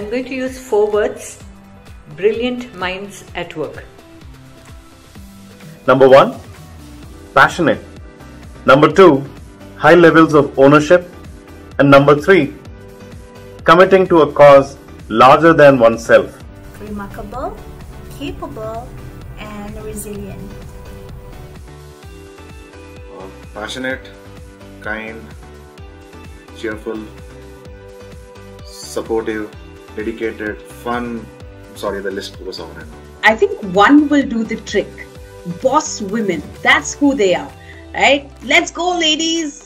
I'm going to use 4 words, brilliant minds at work. Number 1, passionate. Number 2, high levels of ownership. And number 3, committing to a cause larger than oneself. Remarkable, capable, and resilient. Passionate, kind, cheerful, supportive, dedicated, fun. Sorry, the list goes on and on. I think one will do the trick. Boss women, that's who they are, right? Let's go, ladies.